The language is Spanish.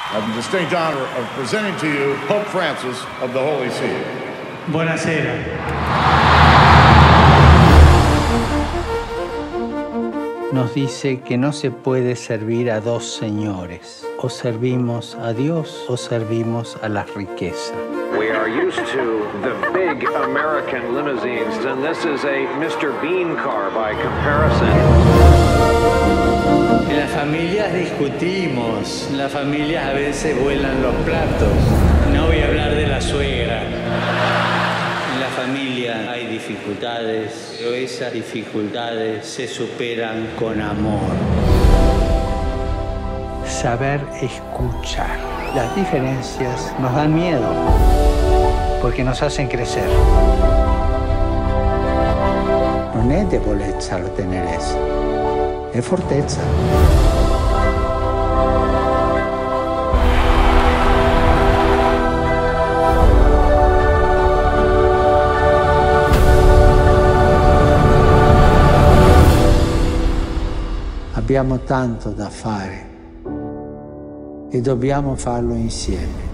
I have the distinct honor of presenting to you Pope Francis of the Holy See. Buonasera. Nos dice que no se puede servir a dos señores. O servimos a Dios o servimos a la riqueza. We are used to the big American limousines, and this is a Mr. Bean car by comparison. En las familias discutimos, en las familias a veces vuelan los platos. No voy a hablar de la suegra. En la familia hay dificultades, pero esas dificultades se superan con amor. Saber escuchar. Las diferencias nos dan miedo, porque nos hacen crecer. Non è debolezza lo tenerezza, è fortezza. Abbiamo tanto da fare e dobbiamo farlo insieme.